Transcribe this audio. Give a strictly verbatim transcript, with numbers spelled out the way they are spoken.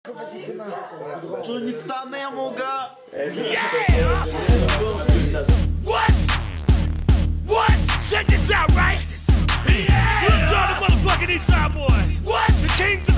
Tu niques ta mère, mon gars. Yeah! What? What? Check this out, right? Yeah! We're talking motherfucking Eastside boy. What? The King